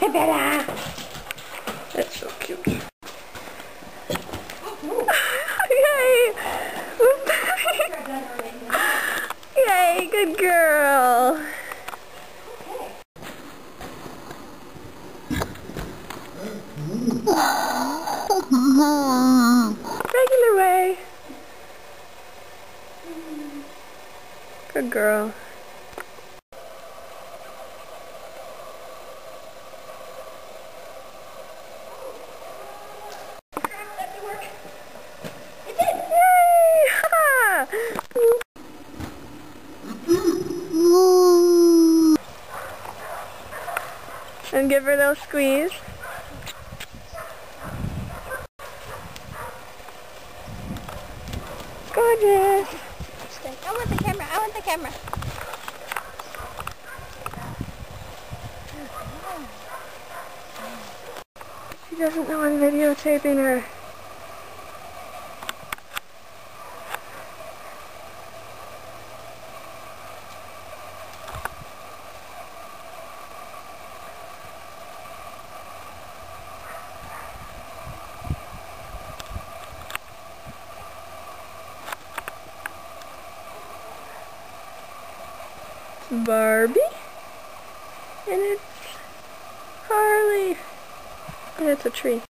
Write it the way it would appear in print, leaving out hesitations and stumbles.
Isabella! That's so cute. Yay! Yay, good girl. Regular way. Good girl. And give her a little squeeze. Gorgeous. I want the camera. I want the camera. She doesn't know I'm videotaping her. Barbie, and it's Harley, and it's a tree.